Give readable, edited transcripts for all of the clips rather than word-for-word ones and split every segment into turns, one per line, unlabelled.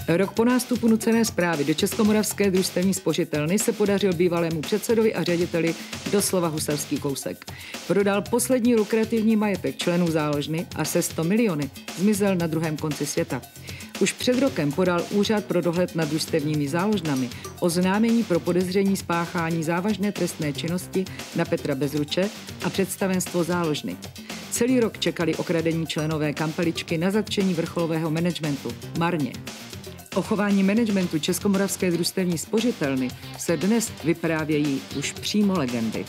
Rok po nástupu nucené správy do Českomoravské družstevní spořitelny se podařil bývalému předsedovi a řediteli doslova husarský kousek. Prodal poslední lukrativní majetek členů záložny a se 100 miliony zmizel na druhém konci světa. Už před rokem podal Úřad pro dohled nad družstevními záložnami oznámení pro podezření spáchání závažné trestné činnosti na Petra Bezruče a představenstvo záložny. Celý rok čekali okradení členové kampeličky na zatčení vrcholového managementu. Marně. O chování managementu Českomoravské družstevní spořitelny se dnes vyprávějí už přímo legendy.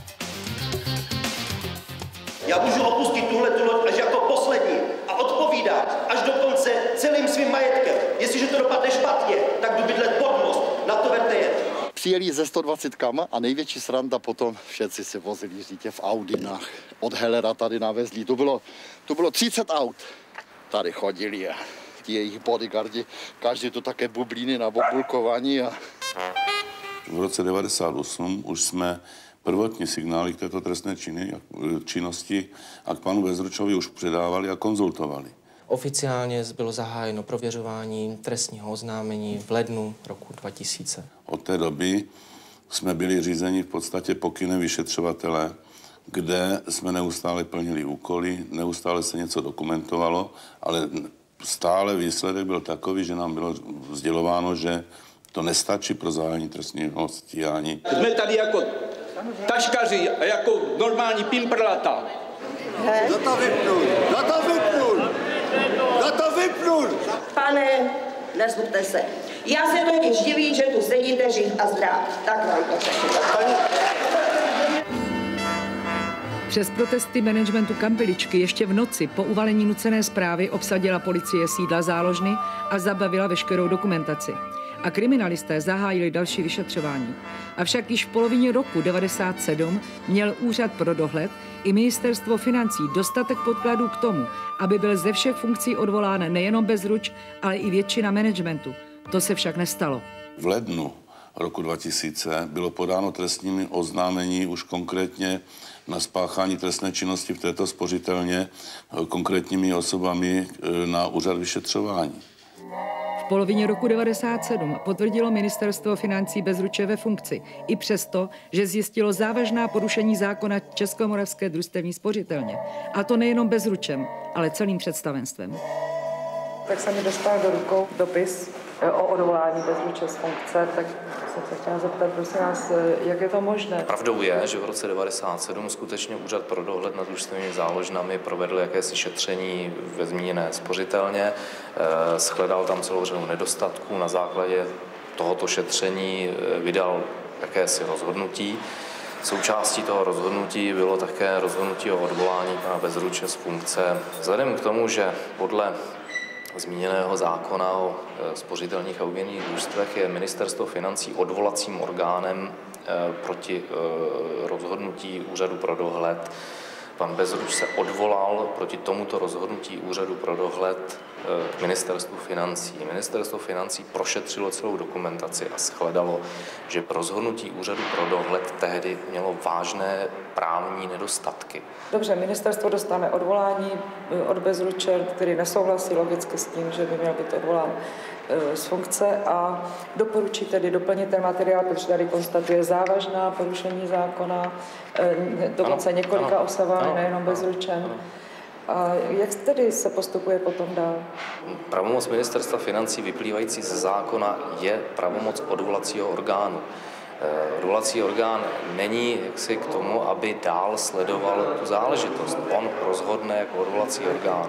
Já můžu opustit tuhle loď až jako poslední a odpovídat až do konce celým svým majetkem. Jestliže to dopadne špatně, tak jdu bydlet pod most, na to verte jet.
Přijeli ze 120 a největší sranda potom všetci se vozili řídě v Audinách. Od Hellera tady navezli. To bylo 30 aut. Tady chodili a ti jejich bodyguardi, každý to také bubliny na obulkování.
V roce 1998 už jsme prvotní signály k této trestné činnosti a k panu Bezručovi už předávali a konzultovali.
Oficiálně bylo zahájeno prověřování trestního oznámení v lednu roku 2000.
Od té doby jsme byli řízeni v podstatě pokynem vyšetřovatele, kde jsme neustále plnili úkoly, neustále se něco dokumentovalo, ale stále výsledek byl takový, že nám bylo sdělováno, že to nestačí pro zahájení trestního stíhání.
Jsme tady jako taškaři a jako normální pimprlata.
Kdo to vypnul? Kdo to vypnul? Kdo to vypnul?
Pane, nezlobte se. Já se totiž divím, že tu sedíte živ a zdrav. Tak vám to řeknu.
Přes protesty managementu kampeličky ještě v noci po uvalení nucené správy obsadila policie sídla záložny a zabavila veškerou dokumentaci. A kriminalisté zahájili další vyšetřování. Avšak již v polovině roku 1997 měl Úřad pro dohled i Ministerstvo financí dostatek podkladů k tomu, aby byl ze všech funkcí odvolán nejenom Bezruč, ale i většina managementu. To se však nestalo.
V lednu roku 2000 bylo podáno trestní oznámení už konkrétně na spáchání trestné činnosti v této spořitelně konkrétními osobami na úřad vyšetřování.
V polovině roku 1997 potvrdilo Ministerstvo financí Bezruče ve funkci, i přesto, že zjistilo závažná porušení zákona Českomoravské družstevní spořitelně. A to nejenom Bezručem, ale celým představenstvem.
Tak se mi dostal do rukou dopis o odvolání Bezruče z funkce, tak jsem se chtěla zeptat, prosím vás, jak je to možné?
Pravdou je, že v roce 1997 skutečně Úřad pro dohled nad družstevními záložnami provedl jakési šetření ve zmíněné spořitelně, shledal tam celou řadu nedostatků, na základě tohoto šetření vydal jakési rozhodnutí. Součástí toho rozhodnutí bylo také rozhodnutí o odvolání pana Bezruče z funkce. Vzhledem k tomu, že podle zmíněného zákona o spořitelních a úvěrních družstvech je Ministerstvo financí odvolacím orgánem proti rozhodnutí Úřadu pro dohled. Pan Bezruč se odvolal proti tomuto rozhodnutí Úřadu pro dohled k Ministerstvu financí. Ministerstvo financí prošetřilo celou dokumentaci a shledalo, že rozhodnutí Úřadu pro dohled tehdy mělo vážné právní nedostatky.
Dobře, ministerstvo dostane odvolání od Bezruče, který nesouhlasí logicky s tím, že by měl být odvolán z funkce a doporučí tedy doplnit ten materiál, protože tady konstatuje závažná porušení zákona, dokonce několika osobami, nejenom Bezručem. A jak tedy se postupuje potom dál?
Pravomoc Ministerstva financí vyplývající ze zákona je pravomoc odvolacího orgánu. Odvolací orgán není jaksi k tomu, aby dál sledoval tu záležitost. On rozhodne jako odvolací orgán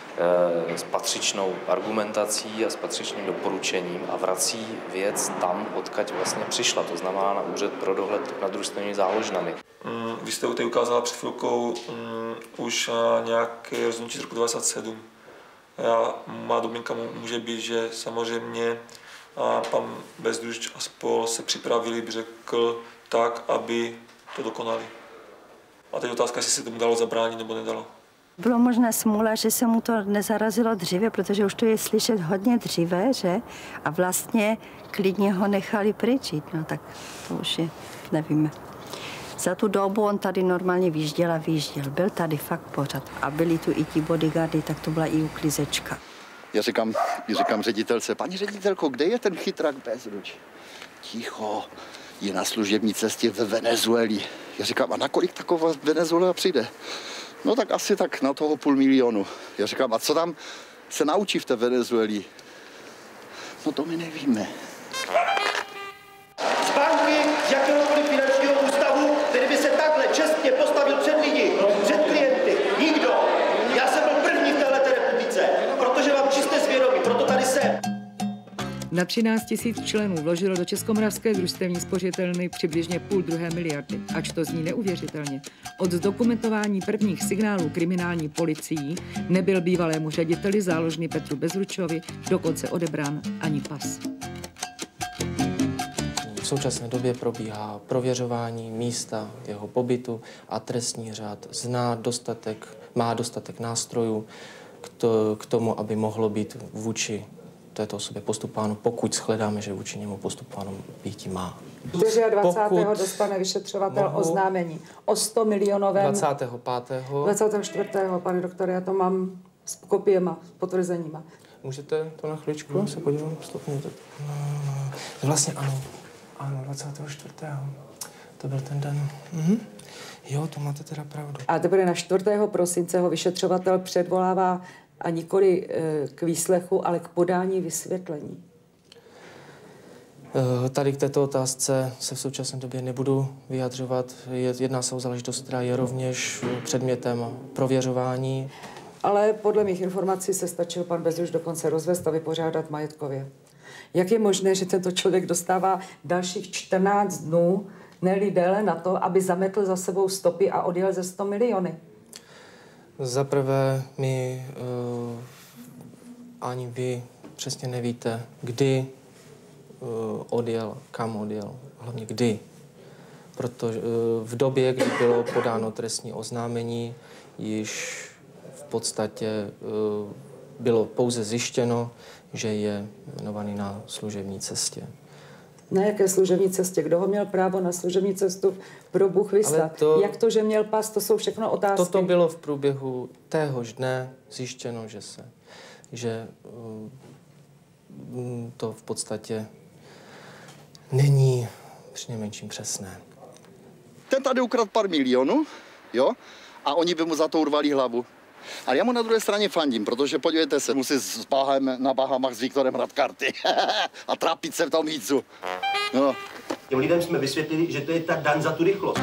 s patřičnou argumentací a s patřičným doporučením a vrací věc tam, odkud vlastně přišla, to znamená na Úřad pro dohled nad družstevními záložnami.
Vy jste tady ukázala před chvilkou už nějaké rozhodnutí z roku 1997. Má domněnka může být, že samozřejmě pan Bezruč a spol se připravili, bych řekl, tak, aby to dokonali. A teď otázka, jestli se tomu dalo zabránit nebo nedalo.
Bylo možná smůla, že se mu to nezarazilo dříve, protože už to je slyšet hodně dříve, že? A vlastně klidně ho nechali pryč. No tak to už je, nevíme. Za tu dobu on tady normálně výjížděl a výjížděl. Byl tady fakt pořád. A byli tu i ti bodyguardy, tak to byla i uklízečka.
Já říkám ředitelce, paní ředitelko, kde je ten chytrák Bezruč? Ticho, je na služební cestě ve Venezueli. Já říkám, a na kolik taková Venezuela přijde? No tak asi tak na toho 500 000. Já říkám, a co tam se naučí v té Venezueli? No to my nevíme.
Z banky, z jakéhokoliv finančního ústavu, který by se takhle čestně postavil před lidi, před klienty. Nikdo. Já jsem byl první v této republice, protože mám čisté svědomí, proto tady jsem.
Na 13 000 členů vložilo do Českomoravské družstevní spořitelny přibližně 500 miliardy, ač to zní neuvěřitelně. Od zdokumentování prvních signálů kriminální policií nebyl bývalému řediteli záložny Petru Bezručovi dokonce odebrán ani pas.
V současné době probíhá prověřování místa jeho pobytu a trestní řád má dostatek nástrojů k tomu, aby mohlo být vůči této osobě postupováno, pokud shledáme, že vůči němu postupováno býti má.
24. dostane vyšetřovatel oznámení o 100 milionovém...
25.
24. pane doktore, já to mám s kopiema, s potvrzeníma.
Můžete to na chvíličku se podívat? Vlastně ano, 24. To byl ten den. Jo, to máte teda pravdu.
A teprve na 4. prosince ho vyšetřovatel předvolává a nikoli k výslechu, ale k podání vysvětlení.
Tady k této otázce se v současné době nebudu vyjadřovat. Jedná se o záležitost, která je rovněž předmětem prověřování.
Ale podle mých informací se stačil pan Bezruč dokonce rozvést a vypořádat majetkově. Jak je možné, že tento člověk dostává dalších 14 dnů, ne-li déle na to, aby zametl za sebou stopy a odjel ze 100 miliony?
Za prvé, my ani vy přesně nevíte, kdy odjel, kam odjel, hlavně kdy. Protože v době, kdy bylo podáno trestní oznámení, již v podstatě bylo pouze zjištěno, že je jmenovaný na služební cestě.
Na jaké služební cestě? Kdo ho měl právo na služební cestu pro Bůh vyslat? Jak to, že měl pas, to jsou všechno otázky.
Toto bylo v průběhu téhož dne zjištěno, že to v podstatě není přinejmenším přesné.
Ten tady ukradl pár milionů, jo? A oni by mu za to urvali hlavu. A já mu na druhé straně fandím, protože podívejte se, musí na Bahamách s Viktorem hrát karty a trápit se v tom jícu. No.
Těm lidem jsme vysvětlili, že to je ta daň za tu rychlost.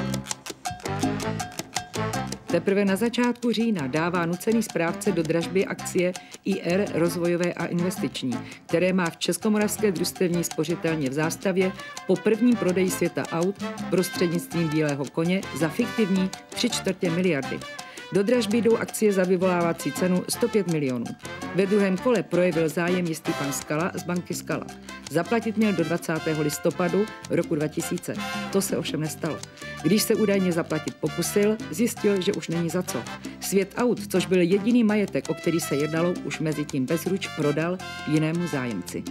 Teprve na začátku října dává nucený správce do dražby akcie IR rozvojové a investiční, které má v Českomoravské družstevní spořitelně v Zástavě po prvním prodeji světa aut prostřednictvím Bílého koně za fiktivní 3/4 miliardy. Do dražby jdou akcie za vyvolávací cenu 105 milionů. Ve druhém kole projevil zájem jistý pan Skala z banky Skala. Zaplatit měl do 20. listopadu roku 2000. To se ovšem nestalo. Když se údajně zaplatit pokusil, zjistil, že už není za co. Svět aut, což byl jediný majetek, o který se jednalo, už mezi tím Bezruč prodal jinému zájemci.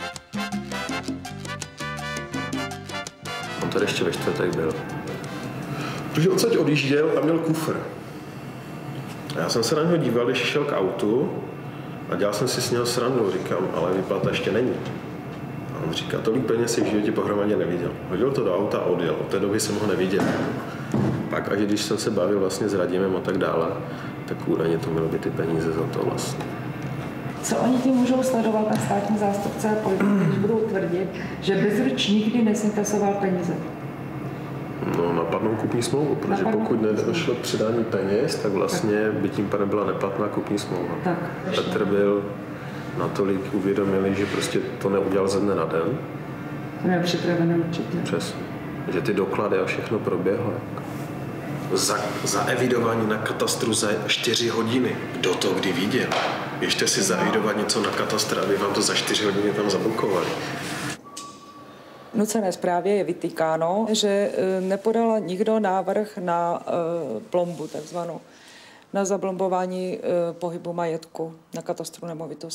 On tady ještě ve čtvrtek byl. Protože odsaď odjížděl a měl kufr. A já jsem se na něho díval, když šel k autu a dělal jsem si s něho srandu. Říkám, ale výplata ještě není. A on říká, tolik peněz si v životě pohromadě neviděl. Hodil to do auta a odjel. Od té doby jsem ho neviděl. Pak až když jsem se bavil vlastně s Radimem a tak dále, tak údajně to mělo být ty peníze za to vlastně.
Co oni tím můžou sledovat, ten státní zástupce a policie, když budou tvrdit, že Bezruč nikdy nezinkasoval peníze?
No, napadnou kupní smlouvu, protože pokud nedošlo k předání peněz, tak vlastně by tím pádem byla neplatná kupní smlouva. Petr byl natolik uvědomilý, že prostě to neudělal ze dne na den.
To měl připravené určitě.
Přesně. Že ty doklady a všechno proběhlo. Zaevidování na katastru za 4 hodiny. Kdo to kdy viděl? Běžte si zaevidovat něco na katastru, aby vám to za 4 hodiny tam zablokovali.
Nucené zprávě je vytýkáno, že nepodala nikdo návrh na plombu, takzvanou, na zablombování pohybu majetku na katastru nemovitosti.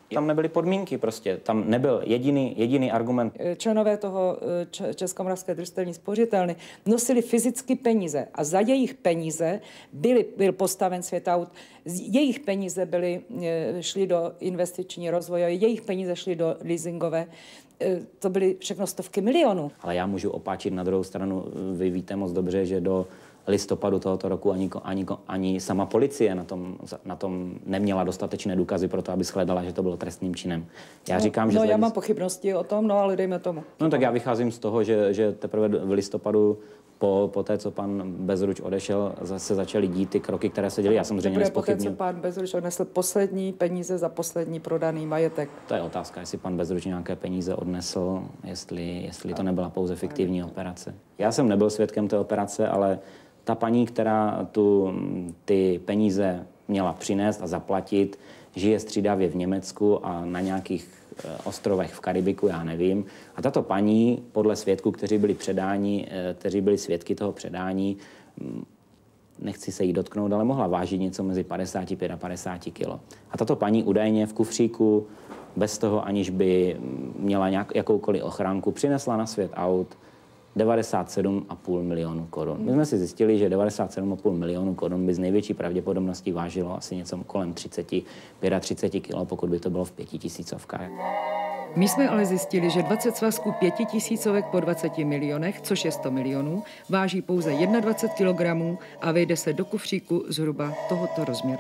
Tam nebyly podmínky prostě, tam nebyl jediný argument.
Členové toho Českomoravské družstevní spořitelny nosili fyzicky peníze a za jejich peníze byl postaven Světaut, jejich peníze šly do investiční rozvoje, jejich peníze šly do leasingové. To byly všechno stovky milionů.
Ale já můžu opáčit na druhou stranu, vy víte moc dobře, že do listopadu tohoto roku ani sama policie na tom neměla dostatečné důkazy pro to, aby shledala, že to bylo trestným činem. Já říkám, že
já mám pochybnosti o tom, ale dejme tomu.
No tak já vycházím z toho, že teprve v listopadu po té, co pan Bezruč odešel, zase začaly dít ty kroky, které se děly. Já samozřejmě nezpochybním.
Po té, co pan Bezruč odnesl poslední peníze za poslední prodaný majetek.
To je otázka, jestli pan Bezruč nějaké peníze odnesl, jestli to nebyla pouze fiktivní operace. Já jsem nebyl svědkem té operace, ale ta paní, která ty peníze měla přinést a zaplatit, žije střídavě v Německu a na nějakých ostrovech v Karibiku, já nevím. A tato paní, podle svědků, kteří byli svědky toho předání, nechci se jí dotknout, ale mohla vážit něco mezi 55 a 50 kilo. A tato paní údajně v kufříku, bez toho, aniž by měla jakoukoliv ochránku, přinesla na svět aut 97,5 milionů korun. My jsme si zjistili, že 97,5 milionů korun by z největší pravděpodobností vážilo asi něco kolem 35 kg, pokud by to bylo v 5tisícovkách.
My jsme ale zjistili, že 20 svazků 5tisícovek po 20 milionech, což je 100 milionů, váží pouze 21 kg a vejde se do kufříku zhruba tohoto rozměru.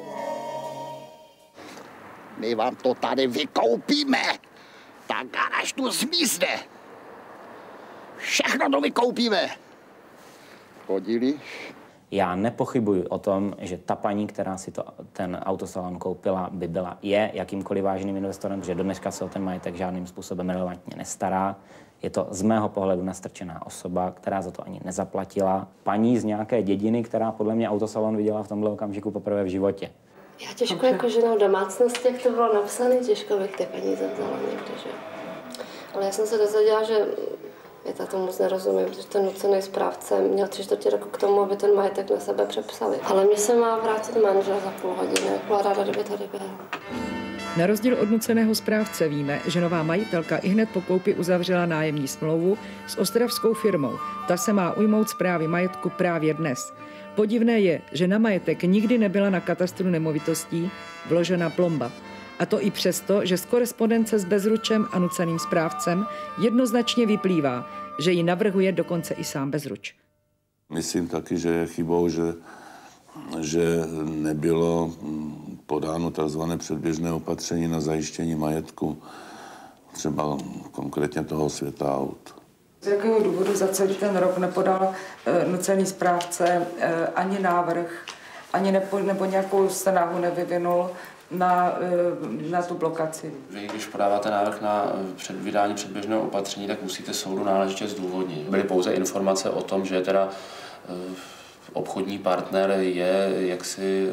My vám to tady vykoupíme, tak až tu zmizne. Všechno to vykoupíme. Chodili?
Já nepochybuji o tom, že ta paní, která si ten autosalon koupila, je jakýmkoliv vážným investorem, protože do dneška se o ten majetek žádným způsobem relevantně nestará. Je to z mého pohledu nastrčená osoba, která za to ani nezaplatila. Paní z nějaké dědiny, která podle mě autosalon viděla v tomhle okamžiku poprvé v životě.
Já těžko jako žena v domácnosti, jak to bylo napsané, těžko bych ty peníze vzala někde, že? Ale já jsem se dozvěděla, že já tomu moc nerozumím, protože ten nucený správce měl 3/4 roku k tomu, aby ten majetek na sebe přepsali. Ale mě se má vrátit manžel za půl hodiny, byla ráda, kdyby tady byl.
Na rozdíl od nuceného správce víme, že nová majitelka ihned po koupi uzavřela nájemní smlouvu s ostravskou firmou. Ta se má ujmout správy majetku právě dnes. Podivné je, že na majetek nikdy nebyla na katastru nemovitostí vložena plomba. A to i přesto, že z korespondence s Bezručem a nuceným správcem jednoznačně vyplývá, že ji navrhuje dokonce i sám Bezruč.
Myslím taky, že je chybou, že nebylo podáno tzv. Předběžné opatření na zajištění majetku, třeba konkrétně toho Světaut.
Z jakého důvodu za celý ten rok nepodal nucený správce ani návrh, nebo nějakou snahu nevyvinul na tu blokaci?
Vy, když podáváte návrh na vydání předběžného opatření, tak musíte soudu náležitě zdůvodnit. Byly pouze informace o tom, že teda obchodní partner je jaksi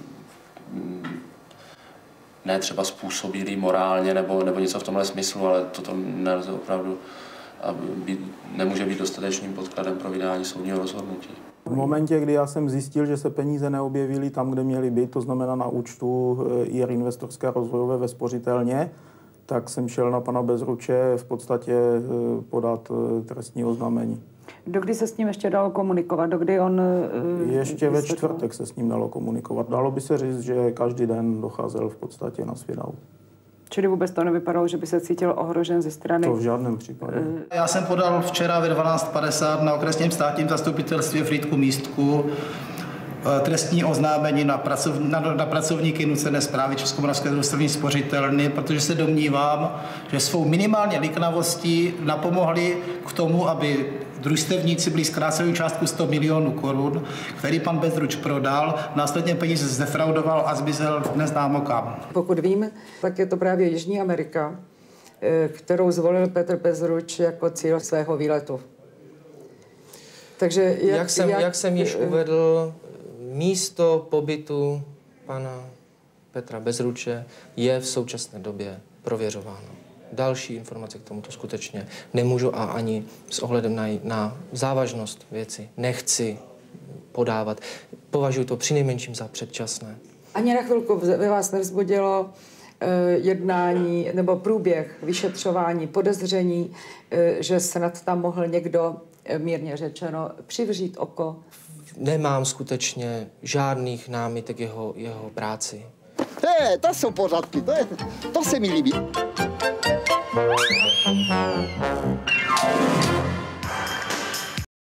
ne třeba způsobilý morálně nebo něco v tomhle smyslu, ale toto nelze opravdu nemůže být dostatečným podkladem pro vydání soudního rozhodnutí.
V momentě, kdy já jsem zjistil, že se peníze neobjevily tam, kde měly být, to znamená na účtu IR Investorské rozvojové ve spořitelně, tak jsem šel na pana Bezruče v podstatě podat trestní oznámení.
Dokdy se s ním ještě dalo komunikovat? Dokdy on...
Ještě ve čtvrtek se s ním dalo komunikovat. Dalo by se říct, že každý den docházel v podstatě na Světaut.
Čili vůbec to nevypadalo, že by se cítil ohrožen ze strany...
To v žádném případě.
Já jsem podal včera ve 12:50 na okresním státním zastupitelství Frýdku Místku trestní oznámení na pracovníky nucené správy Českomoravské družstevní spořitelny, protože se domnívám, že svou minimálně liknavostí napomohli k tomu, aby družstevníci byli zkráceni částku 100 milionů korun, který pan Bezruč prodal, následně peníze zdefraudoval a zmizel neznámo kam.
Pokud vím, tak je to právě Jižní Amerika, kterou zvolil Petr Bezruč jako cíl svého výletu.
Takže jak jsem již uvedl, místo pobytu pana Petra Bezruče je v současné době prověřováno. Další informace k tomuto skutečně nemůžu a ani s ohledem na závažnost věci nechci podávat. Považuji to přinejmenším za předčasné.
Ani na chvilku ve vás nevzbudilo
jednání nebo průběh vyšetřování podezření, že snad tam mohl někdo, mírně řečeno, přivřít oko?
Nemám skutečně žádných námitek jeho práci.
To jsou pořádky, to se mi líbí.